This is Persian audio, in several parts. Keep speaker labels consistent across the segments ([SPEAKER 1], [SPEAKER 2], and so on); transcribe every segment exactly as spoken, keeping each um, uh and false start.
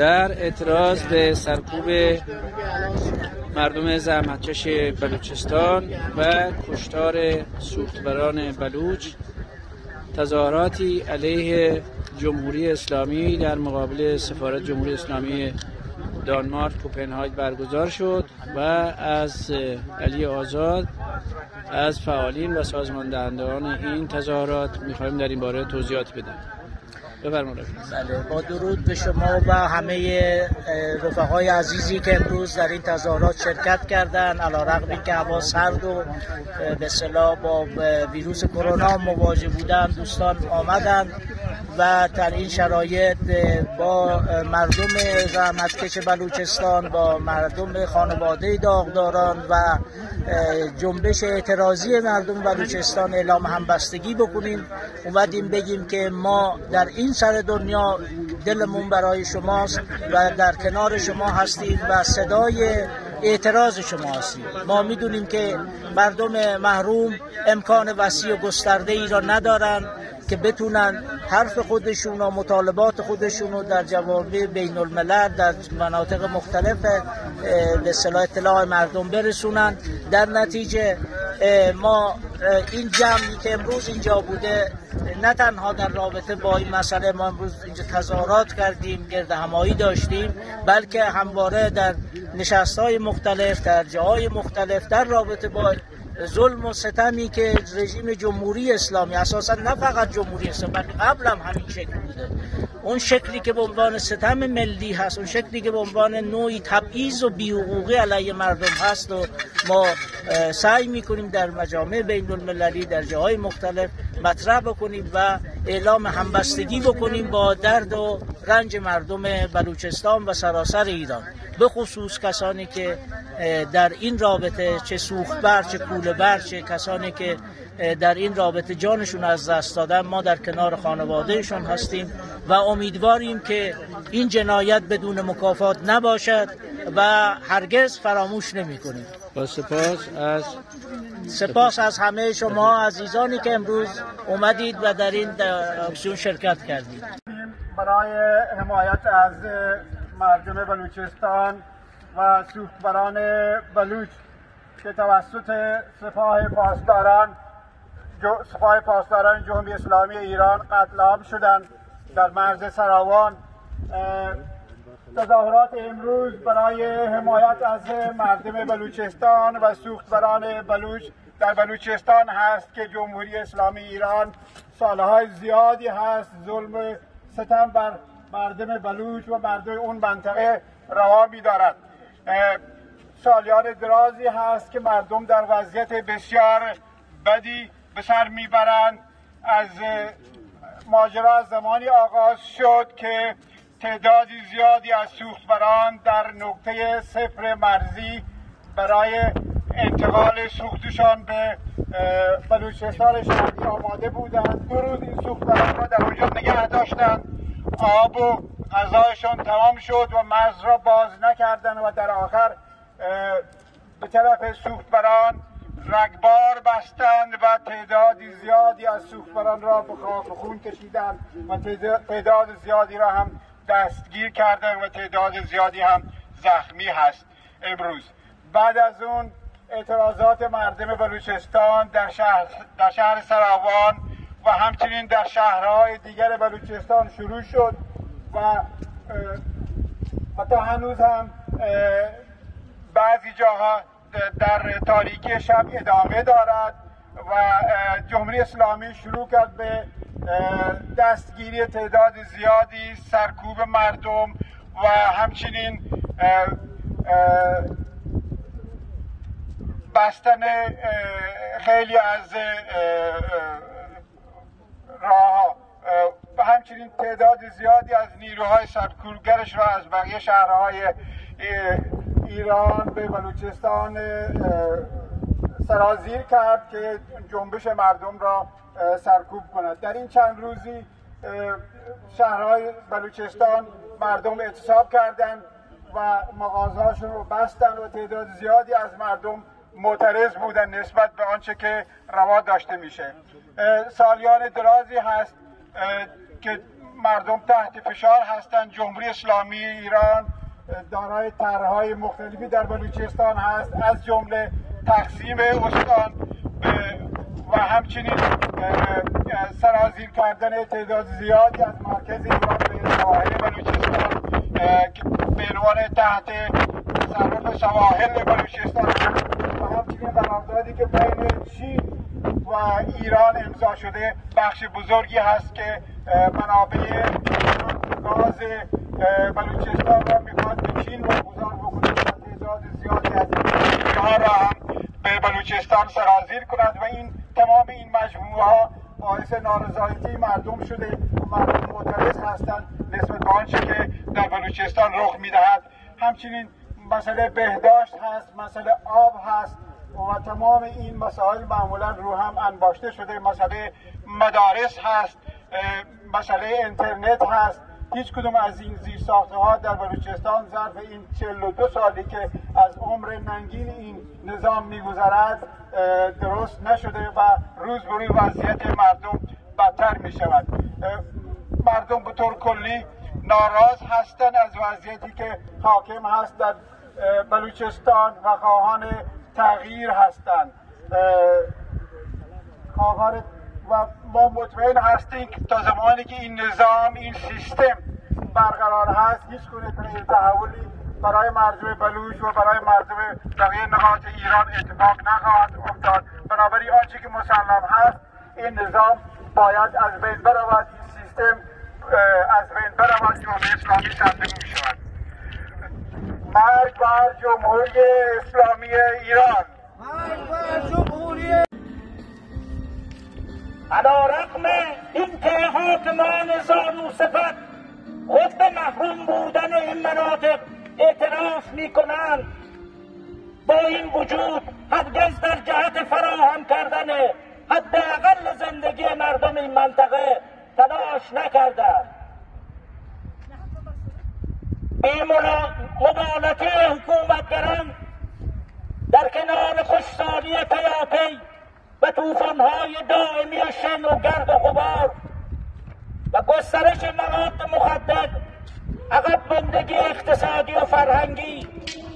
[SPEAKER 1] در اعتراض به سرکوب مردم زحمتکش بلوچستان و کشتار سوختوران بلوچ، تظاهراتی علیه جمهوری اسلامی در مقابل سفارت جمهوری اسلامی دانمارک کوپنهاگ برگزار شد و از علی آزاد از فعالین و سازماندهندگان این تظاهرات می‌خوایم در این باره توضیحات بدیم. بفرمایید.
[SPEAKER 2] بله، با درود به شما و همه رفقای عزیزی که امروز در این تظاهرات شرکت کردند، علیرغم اینکه هوا سرد و به اصطلاح با ویروس کرونا مواجه بودن، دوستان آمدند و در این شرایط با مردم زحمتکش بلوچستان، با مردم خانواده داغداران و جنبش اعتراضی مردم بلوچستان اعلام همبستگی بکنیم. اومدیم بگیم که ما در این سر دنیا دلمون برای شماست و در کنار شما هستیم و صدای اعتراض شما هستیم. ما میدونیم که مردم محروم امکان وسیع و گسترده ای را ندارن که بتونن حرف خودشون و مطالبات خودشون رو در جوامع بین الملل در مناطق مختلف به اصطلاح اطلاع مردم برسونن. در نتیجه ما این جمعی که امروز اینجا بوده، نه تنها در رابطه با این مسئله ما امروز اینجا تظاهرات کردیم، گرد همایی داشتیم، بلکه همواره در نشست‌های مختلف در جاهای مختلف در رابطه با ظلم و ستمی که رژیم جمهوری اسلامی، اساسا نه فقط جمهوری اسلامی بلکه قبل هم همین شکل بوده، اون شکلی که به عنوان ستم ملی هست، اون شکلی که به عنوان نوعی تبعیض و بی‌حقوقی علیه مردم هست و ما سعی میکنیم در مجامع بین المللی در جاهای مختلف مطرح بکنیم و اعلام همبستگی بکنیم با درد و رنج مردم بلوچستان و سراسر ایران، به خصوص کسانی که در این رابطه چه سوختبر چه کوله‌بر چه کسانی که در این رابطه جانشون از دست دادن. ما در کنار خانوادهشون هستیم و امیدواریم که این جنایت بدون مکافات نباشد و هرگز فراموش نمی‌کنیم.
[SPEAKER 1] با سپاس از
[SPEAKER 2] سپاس از همه شما عزیزانی که امروز اومدید و در این اکسیون شرکت کردید.
[SPEAKER 3] برای حمایت از مردم بلوچستان و سوختوران بلوچ که توسط سپاه پاسداران سپاه پاسداران جمهوری اسلامی ایران قتل عام شدند در مرز سراوان، تظاهرات امروز برای حمایت از مردم بلوچستان و سوختوران بلوچ در بلوچستان هست که جمهوری اسلامی ایران سالهای زیادی هست ظلم و ستم بر مردم بلوچ و مردم اون منطقه روا می‌دارد. سالیان درازی هست که مردم در وضعیت بسیار بدی به سر میبرند. از ماجرا از زمانی آغاز شد که تعدادی زیادی از سوختوران در نقطه صفر مرزی برای انتقال سوختشان به بلوچستان شرقی آماده بودند. دو روز این سوختوران را در اونجا نگه داشتند، آب و غذایشان تمام شد و مرز را باز نکردند و در آخر به طرف سوختوران رگبار بستند و تعدادی زیادی از سوختوران را به خاک و خون کشیدند و تعداد زیادی را هم دستگیر کردند و تعداد زیادی هم زخمی هست. امروز بعد از اون اعتراضات مردم بلوچستان در شهر در شهر سراوان و همچنین در شهرهای دیگر بلوچستان شروع شد و حتی هنوز هم بعضی جاها در تاریکی شب ادامه دارد و جمهوری اسلامی شروع کرد به دستگیری تعداد زیادی، سرکوب مردم و همچنین بستن خیلی از راه و همچنین تعداد زیادی از نیروهای سرکوبگرش را از بقیه شهرهای ایران به بلوچستان سرازیر کرد که جنبش مردم را سرکوب کند. در این چند روزی شهرهای بلوچستان مردم اعتصاب کردند و مغازه‌هاشون رو بستند و تعداد زیادی از مردم معترض بودند نسبت به آنچه که روا داشته میشه. سالیان درازی هست که مردم تحت فشار هستند. جمهوری اسلامی ایران دارای طرح‌های مختلفی در بلوچستان هست، از جمله تقسیم استان و همچنین سرازیر کردن تعداد زیادی از مرکز ایران به سواحل بلوچستان به عنوان تحت تصرف سواحل بلوچستان و همچنین قراردادی که بین چین و ایران امضا شده بخش بزرگی هست که منابع گاز بلوچستان را میخواد به چین واگذار بکنه و تعداد زیادی از ها را هم به بلوچستان سرازیر کند و این تمام این مجموعه ها باعث نارضایتی مردم شده و مردم معترض هستند نسبت به آنچه که در بلوچستان رخ میدهد. همچنین مسئله بهداشت هست، مسئله آب هست و تمام این مسائل معمولا رو هم انباشته شده. مسئله مدارس هست، مسئله اینترنت هست. هیچ کدوم از این زیرساخت‌ها ها در بلوچستان ظرف این چهل و دو سالی که از عمر ننگین این نظام می‌گذرد درست نشده و روز به روز وضعیت مردم بدتر می شود. مردم به طور کلی ناراض هستند از وضعیتی که حاکم هست در بلوچستان و خواهان تغییر هستند. خواهان و ما مطمئن هستیم که تا زمانی که این نظام، این سیستم برقرار هست، هیچ گونه تحولی برای مردم بلوچ و برای مردم بقیه نقاط ایران اتفاق نخواهد افتاد. بنابراین آنچه که مسلم هست این نظام باید از بین برود، این سیستم از بین برود، جمهوری اسلامی سرنگون می شود. مرگ بر جمهوری اسلامی ایران.
[SPEAKER 2] مرگ بر جمهوری.
[SPEAKER 4] علیرغم اینکه حاکمان زانو صفت خود به محروم بودن این مناطق اعتراف می کنند، با این وجود هرگز در جهت فراهم کردن حداقل زندگی مردم این منطقه تلاش نکردند. این مبالغه حکومتگران در کنار خشکسالی پیاپی و طوفان‌های دائمی شن و گرد و غبار و گسترش مواد مخدر، عقب ماندگی اقتصادی و فرهنگی،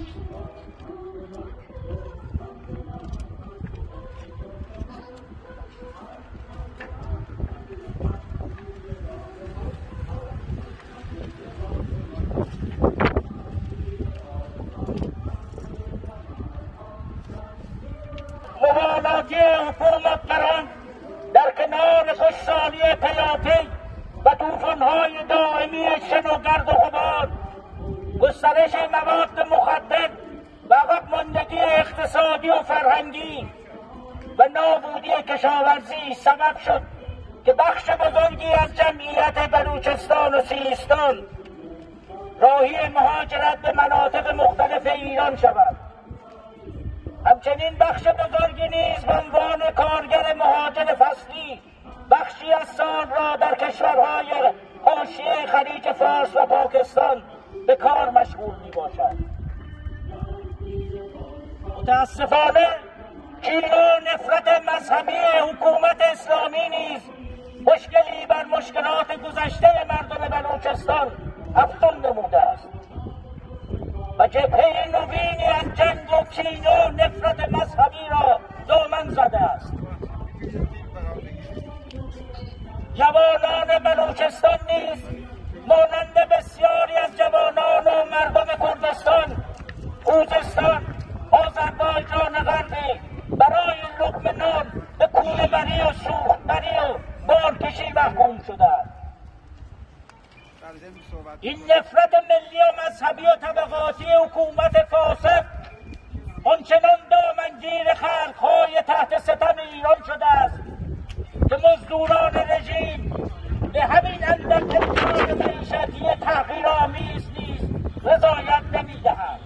[SPEAKER 4] مبالغه حکومتگران در کنار خشکسالی پیاپی و طوفان‌های دائمی شن و گرد و غبار، گسترش مواد مخدر و عقب ماندگی اقتصادی و فرهنگی و نابودی کشاورزی سبب شد که بخش بزرگی از جمعیت بلوچستان و سیستان راهی مهاجرت به مناطق مختلف ایران شود. همچنین بخش بزرگی نیز به عنوان کارگر مهاجر فصلی بخشی از سال را در کشورهای حاشیه خلیج فارس و پاکستان به کار مشغول می باشد. متاسفانه کینه و نفرت مذهبی حکومت اسلامی نیز مشکلی بر مشکلات گذشته مردم بلوچستان افزون نموده است و جبهه نوینی از جنگ و کینه و نفرت مذهبی را دامن زده است. جوانان بلوچستان نیز مانند بسیاری از جوانان و مردم کردستان، خوزستان، آذربایجان غربی برای لقمه نان به کوله بری و سوختبری و بارکشی محکوم شدند. این نفرت ملی و مذهبی و طبقاتی حکومت فاسد آنچنان دامنگیر خلقهای تحت ستم ایران شده است که مزدوران رژیم به همین اندک امکان معیشتی تحقیرآمیز نیز رضایت نمی‌دهند.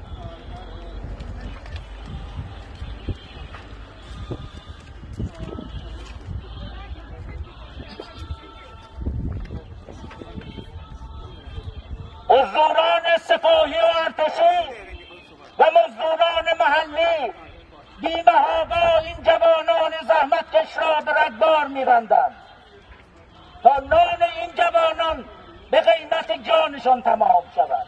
[SPEAKER 4] مزدوران سپاهی و ارتشی و مزدوران محلی بی‌محابا این جوانان زحمتکش را به رگبار می‌بندند تا نان این جوانان جانشان تمام شود.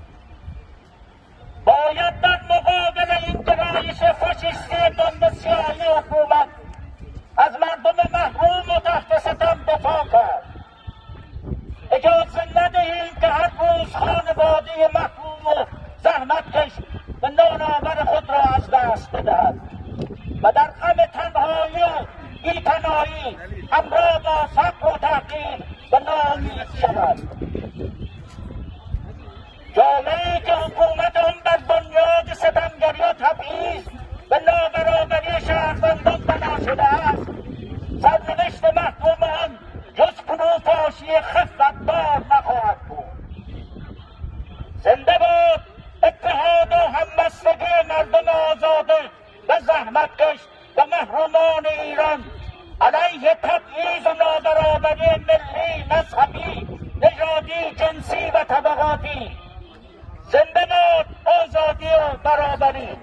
[SPEAKER 4] باید در مقابل این گرایش فاشیستی دنبسیانی حکومت از مردم محروم و تحت ستم دفاع کرد. اجازه ندهیم که هر روز خانواده محروم و زحمتکش و نانآور خود را از دست بدهد و در غم تنهایی و بی‌پناهی همراه با فقر و تحقیر و ناامید شود. جامعه‌ای که حکومت آن بر بنیاد ستمگری و تبعیض و نابرابری شهروندان بنا شده است، سرنوشت محرومان جز فروپاشی خفتبار نخواهد بود. زنده باد اتحاد و همبستگی مردم آزاده و زحمتکش و محرومان ایران علیه تبعیض و نابرابری ملی، مذهبی، نژادی، جنسی و طبقاتی. زنده باد آزادی و برابری.